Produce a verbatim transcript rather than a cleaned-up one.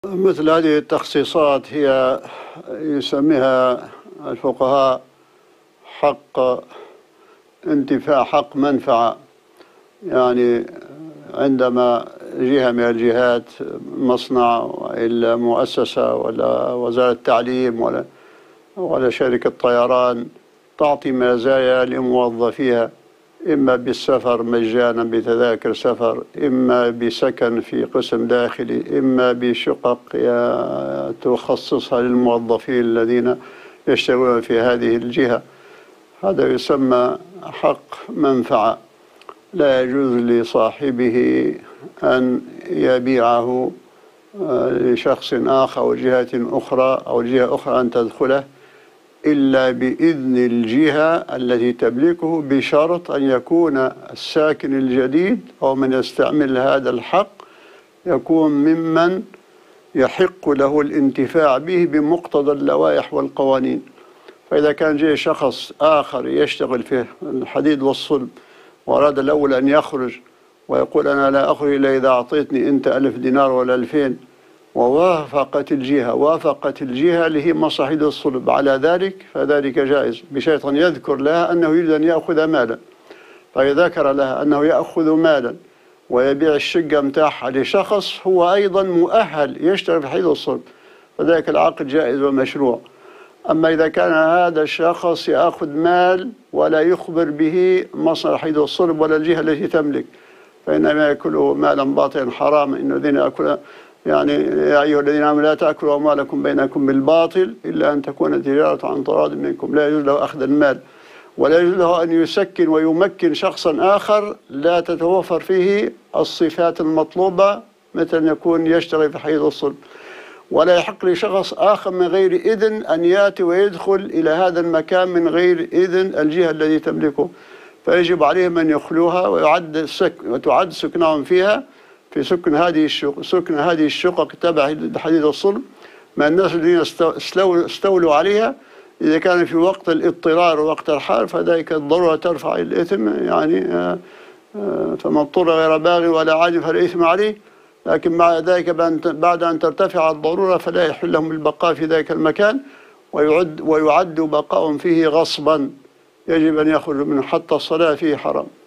مثل هذه التخصيصات هي يسميها الفقهاء حق انتفاع، حق منفعة. يعني عندما جهة من الجهات، مصنع ولا مؤسسة ولا وزارة التعليم ولا ولا شركة طيران تعطي مزايا لموظفيها، إما بالسفر مجانا بتذاكر سفر، إما بسكن في قسم داخلي، إما بشقق تخصصها للموظفين الذين يشتغلون في هذه الجهة. هذا يسمى حق منفعة، لا يجوز لصاحبه أن يبيعه لشخص آخر أو جهة أخرى أو جهة أخرى أن تدخله إلا بإذن الجهة التي تملكه، بشرط أن يكون الساكن الجديد أو من يستعمل هذا الحق يكون ممن يحق له الانتفاع به بمقتضى اللوائح والقوانين. فإذا كان جاء شخص آخر يشتغل في الحديد والصلب وأراد الأول أن يخرج ويقول أنا لا أخرج إلا إذا أعطيتني أنت ألف دينار ولا ألفين، ووافقت الجهة وافقت الجهة اللي هي مصاحيد الصلب على ذلك، فذلك جائز، بشرط أن يذكر لها أنه يريد أن يأخذ مالا. فإذا ذكر لها أنه يأخذ مالا ويبيع الشقة متاعها لشخص هو أيضا مؤهل يشتغل في حديد الصلب، فذلك العقد جائز ومشروع. أما إذا كان هذا الشخص يأخذ مال ولا يخبر به مصنع حديد الصلب ولا الجهة التي تملك، فإنما يأكله مالا باطلا حراما. إن الذين يأكلون يعني يا أيها الذين آمنوا لا تأكلوا أموالكم بينكم بالباطل إلا أن تكون تجارة عن تراض منكم. لا يجوز له أخذ المال، ولا يجوز له أن يسكن ويمكن شخصا آخر لا تتوفر فيه الصفات المطلوبة، مثل أن يكون يشتغل في حديد الصلب. ولا يحق لشخص آخر من غير إذن أن يأتي ويدخل إلى هذا المكان من غير إذن الجهة التي تملكه، فيجب عليهم أن يخلوها ويعد سك وتعد سكنهم فيها في سكن هذه الشقق سكن هذه الشقق تبع حديد الصلب مع الناس الذين استولوا عليها. إذا كان في وقت الاضطرار ووقت الحال فذلك الضرورة ترفع الإثم، يعني فمن اضطر غير باغي ولا عاد فلا إثم عليه. لكن مع ذلك بعد أن ترتفع الضرورة فلا يحل لهم البقاء في ذلك المكان، ويعد ويعد بقاء فيه غصبا، يجب أن يخرجوا منه، حتى الصلاة فيه حرام.